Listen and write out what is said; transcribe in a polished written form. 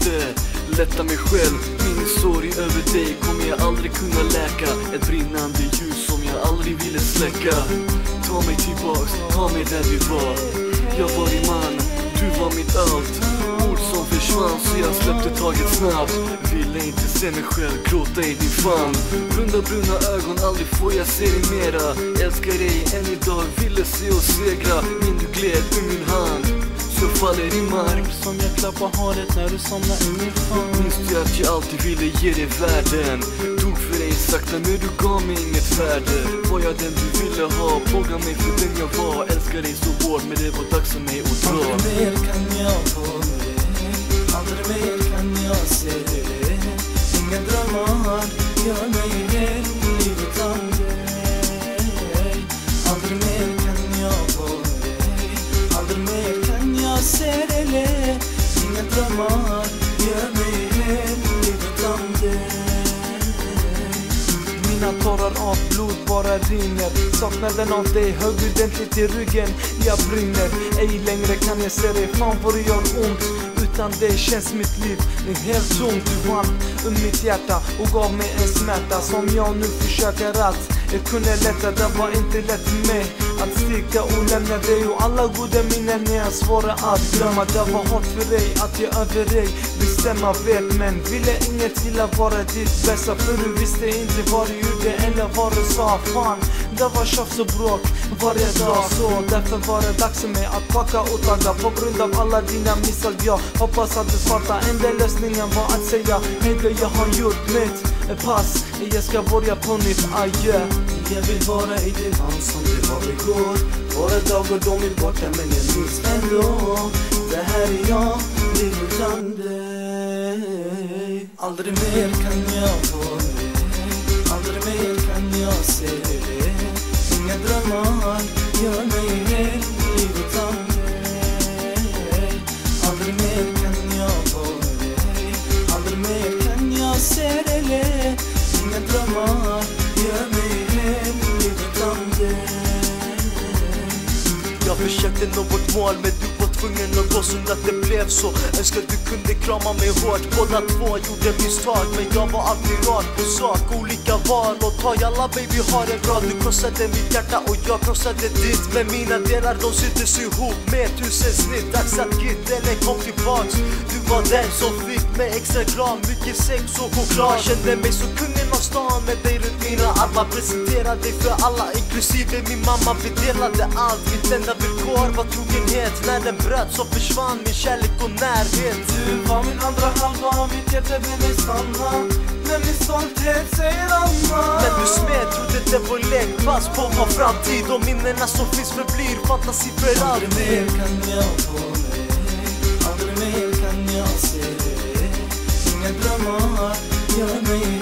måste lätta mig själv. Min sorg över dig kommer jag aldrig kunna läka. Ett brinnande ljus som jag aldrig ville släcka. Ta mig tillbaks, ta mig där vi var. Jag var din man, du var mitt allt. Ord som försvann så jag släppte taget snabbt. Ville inte se mig själv gråta i din famn. Runda bruna ögon, aldrig får jag se dig mera. Älskar dig än idag, ville se oss segra. Men du gled ur min hand, så faller i mark. Som jag klappar håret när du somnar i min famn. Minns du att jag alltid ville ge dig världen? Dog för dig sakta men du gav mig inget värde. Var jag den du ville ha, plåga mig för den jag var. Älskar dig så hårt men det var dags för mig att dra. Aldrig mer kan jag få dig, aldrig mer kan jag se dig. Inga drömmar gör mig hel, livet om dig. Aldrig mer kan jag få dig, aldrig mer kan jag se dig. Inga drömmar gör mig hel, livet om dig. Mina tårar av blod bara rinner. Saknaden av dig högg ordentligt i ryggen. Jag brinner, ej längre kan jag se dig. Fan vad det gör ont. Utan dig känns mitt liv helt tomt. Du vann mitt hjärta och gav mig en smärta som jag nu försöker att kunna lätta. Det var inte lätt för mig att sticka och lämna dig. Och alla goda minnen är svåra att glömma. Det var hårt för dig att jag över dig bestämma vet. Men ville inget vilja vara ditt bästa. För du visste inte vad du gjorde eller vad du sa. Fan, det var tjafs och bråk varje dag. Så därför var det dags för mig att packa och tagga. På grund av alla dina misstag. Jag hoppas att du fattar. Enda lösningen var att säga hej då, jag har gjort mitt pass. Jag ska börja på nytt, adjö. Jag vill vara i din hand som det var igår. Våra dagar de är borta men jag minns ändå. Det här är jag, liv utan dig. Aldrig mer kan jag få dig, aldrig mer kan jag se dig. Inga drömmar gör mig hel, liv utan dig. Aldrig mer kan jag få dig, aldrig mer kan jag se dig. Inga drömmar gör mig hel, liv utan dig. Jag försökte nå vårt mål men du var tvungen att gå som att det blev så. Önskar du kunde krama mig hårt. Båda två gjorde misstag men jag var alltid rakt på sak. Olika val och ta alla baby har det bra. Du krossade mitt hjärta och jag krossade ditt. Men mina delar de syddes ihop med 1000 snitt. Dags att git eller kom tillbaks. Du var den som fick mig extra glad. Mycket sex och choklad. Kände mig så kungen av stan med dig runt mina armar. Presenterade dig för alla inklusive min mamma. Vi delade allt, mitt enda villkor var trogenhet. När den bröt så försvann min kärlek och närhet. Du var min andra halva, mitt hjärta ville stanna. Men min stolthet säger annat. Men du smed, trodde det var lek. Pass på vår framtid och minnena som finns förblir fantasi för aldrig mer kan jag få dig, aldrig mer kan jag se dig. Inga drömmar gör mig